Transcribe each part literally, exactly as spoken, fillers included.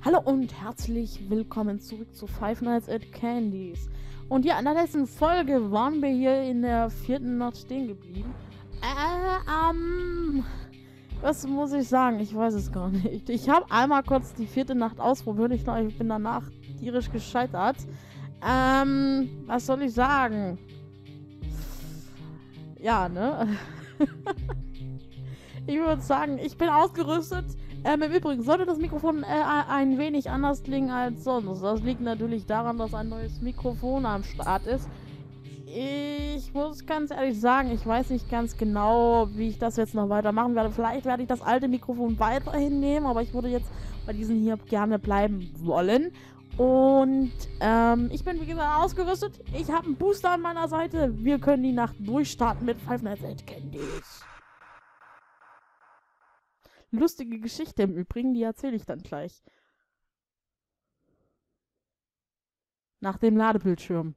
Hallo und herzlich willkommen zurück zu Five Nights at Candy's. Und ja, in der letzten Folge waren wir hier in der vierten Nacht stehen geblieben. Äh, ähm, was muss ich sagen? Ich weiß es gar nicht. Ich habe einmal kurz die vierte Nacht ausprobiert. Ich glaube, ich bin danach tierisch gescheitert. Ähm, was soll ich sagen? Ja, ne? Ich würde sagen, ich bin ausgerüstet. Ähm, im Übrigen sollte das Mikrofon äh, ein wenig anders klingen als sonst. Das liegt natürlich daran, dass ein neues Mikrofon am Start ist. Ich muss ganz ehrlich sagen, ich weiß nicht ganz genau, wie ich das jetzt noch weitermachen werde. Vielleicht werde ich das alte Mikrofon weiterhin nehmen, aber ich würde jetzt bei diesem hier gerne bleiben wollen. Und ähm, ich bin wie gesagt ausgerüstet. Ich habe einen Booster an meiner Seite. Wir können die Nacht durchstarten mit Five Nights at Candy's. Lustige Geschichte im Übrigen, die erzähle ich dann gleich. Nach dem Ladebildschirm.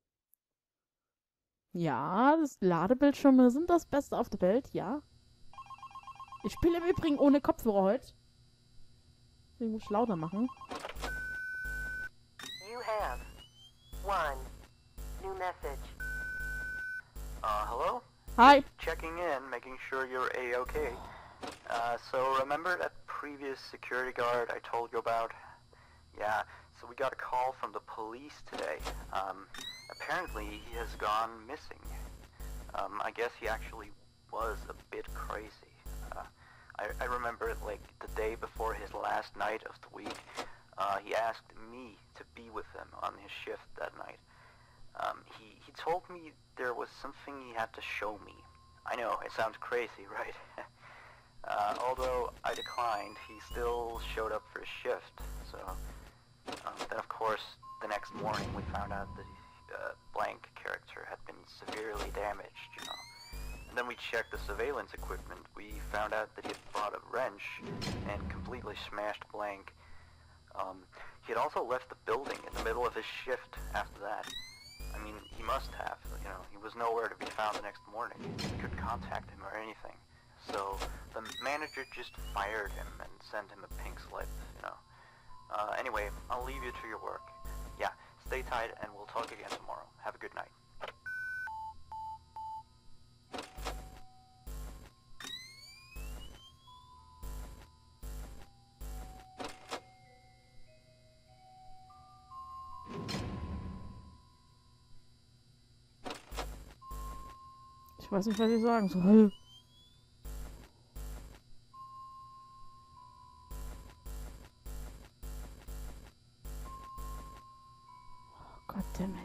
Ja, das Ladebildschirme sind das Beste auf der Welt, ja. Ich spiele im Übrigen ohne Kopfhörer heute. Deswegen muss ich lauter machen. You have one new message. Uh, hello? Hi. Checking in, making sure you're A-okay. Uh, so remember that previous security guard I told you about? Yeah, so we got a call from the police today. Um, apparently he has gone missing. Um, I guess he actually was a bit crazy. Uh, I, I remember, like, the day before his last night of the week, uh, he asked me to be with him on his shift that night. Um, he, he told me there was something he had to show me. I know, it sounds crazy, right? uh, although I declined, he still showed up for his shift, so... Um, then of course, the next morning we found out that the uh, blank character had been severely damaged, you know. And then we checked the surveillance equipment. We found out that he had brought a wrench and completely smashed blank. Um, he had also left the building in the middle of his shift after that. I mean, he must have, you know, he was nowhere to be found the next morning. We couldn't contact him or anything. So, the manager just fired him and sent him a pink slip, you know. Uh, anyway, I'll leave you to your work. Yeah, stay tight and we'll talk again tomorrow. Have a good night. Ich weiß nicht, was ich sagen soll. Goddammit.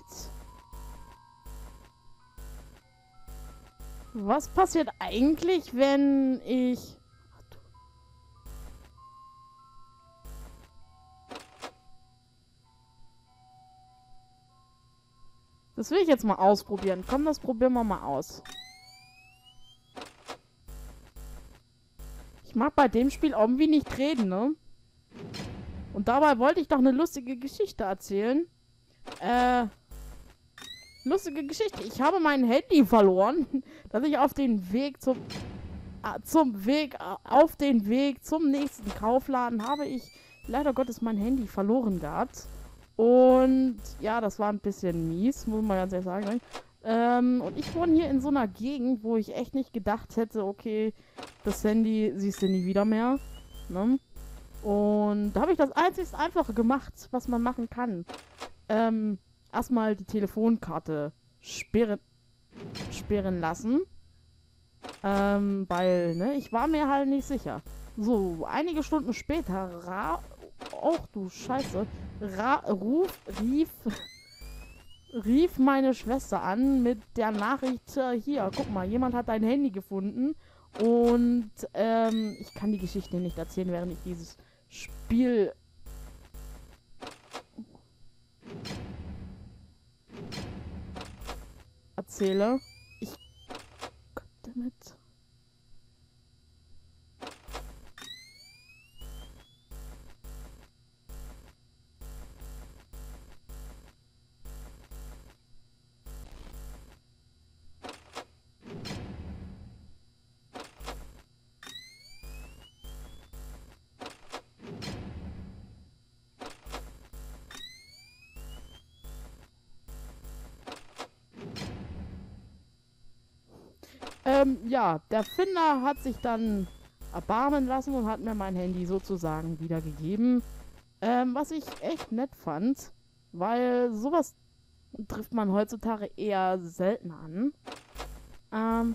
Was passiert eigentlich, wenn ich... Das will ich jetzt mal ausprobieren. Komm, das probieren wir mal aus. Ich mag bei dem Spiel irgendwie nicht reden, ne? Und dabei wollte ich doch eine lustige Geschichte erzählen. Äh... Lustige Geschichte. Ich habe mein Handy verloren, dass ich auf den Weg zum... Äh, zum Weg... Äh, auf den Weg zum nächsten Kaufladen habe ich leider Gottes mein Handy verloren gehabt. Und ja, das war ein bisschen mies, muss man ganz ehrlich sagen. Ne? Ähm, und ich wohne hier in so einer Gegend, wo ich echt nicht gedacht hätte, okay, das Handy siehst du nie wieder mehr. Ne? Und da habe ich das einzigst Einfache gemacht, was man machen kann. Ähm, erstmal die Telefonkarte sperren, sperren lassen. Ähm, weil, ne, ich war mir halt nicht sicher. So, einige Stunden später, ra... Och, du Scheiße. Ra ruf, rief... rief meine Schwester an mit der Nachricht, äh, hier, guck mal, jemand hat dein Handy gefunden. Und, ähm, ich kann die Geschichte nicht erzählen, während ich dieses Spiel... erzähle. Ich... Goddammit. ähm, ja, der Finder hat sich dann erbarmen lassen und hat mir mein Handy sozusagen wiedergegeben. Ähm, was ich echt nett fand, weil sowas trifft man heutzutage eher selten an. Ähm.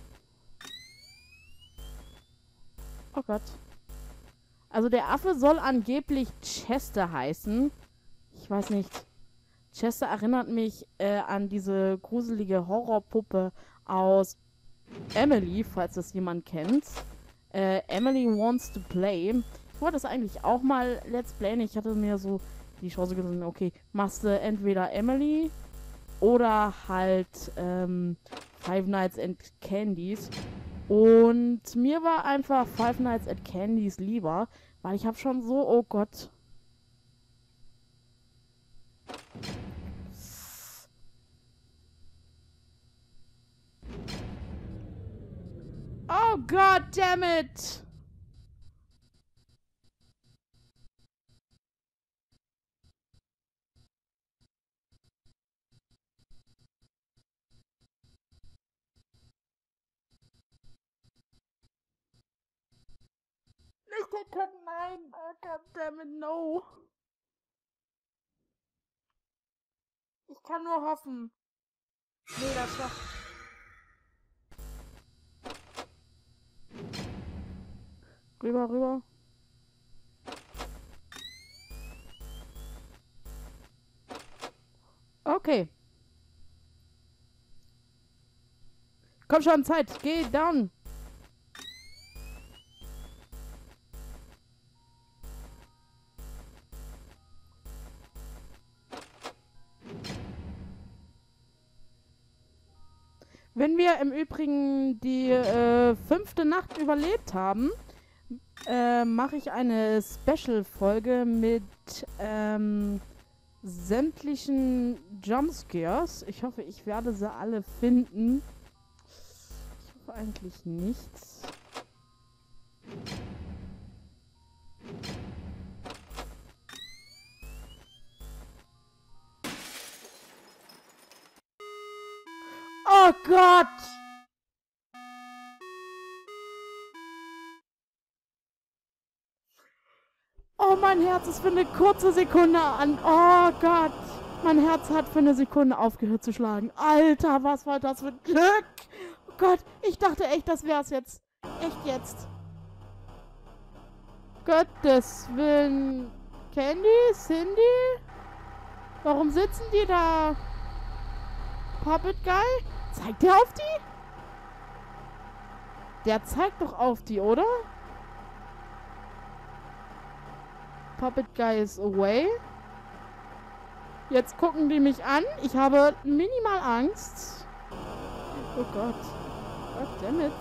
Oh Gott. Also der Affe soll angeblich Chester heißen. Ich weiß nicht. Chester erinnert mich äh, an diese gruselige Horrorpuppe aus Emily, falls das jemand kennt. Äh, Emily Wants to Play. Ich wollte das eigentlich auch mal let's playen. Ich hatte mir so die Chance gedacht, okay, machst du entweder Emily oder halt ähm, Five Nights at Candy's. Und mir war einfach Five Nights at Candy's lieber, weil ich habe schon so, oh Gott. Oh God damn it! Nicht den nein! Oh God damn it, no! Ich kann nur hoffen. Nee, das schafft. Rüber, rüber. Okay. Komm schon, Zeit. Geh down. Wenn wir im Übrigen die äh, fünfte Nacht überlebt haben, äh, mache ich eine Special-Folge mit ähm, sämtlichen Jumpscares. Ich hoffe, ich werde sie alle finden. Ich hoffe eigentlich nicht. Oh Gott! Oh, mein Herz ist für eine kurze Sekunde an. Oh Gott! Mein Herz hat für eine Sekunde aufgehört zu schlagen. Alter, was war das für ein Glück! Oh Gott, ich dachte echt, das wär's jetzt. Echt jetzt. Gottes Willen. Candy? Cindy? Warum sitzen die da? Puppet Guy? Zeigt der auf die? Der zeigt doch auf die, oder? Puppet Guy is away. Jetzt gucken die mich an. Ich habe minimal Angst. Oh Gott. Goddammit.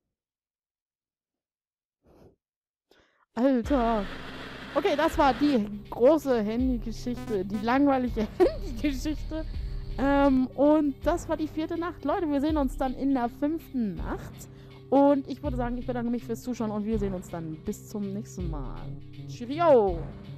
Alter. Okay, das war die große Handy-Geschichte. Die langweilige Handy-Geschichte. Ähm, und das war die vierte Nacht. Leute, wir sehen uns dann in der fünften Nacht. Und ich würde sagen, ich bedanke mich fürs Zuschauen und wir sehen uns dann bis zum nächsten Mal. Cheerio!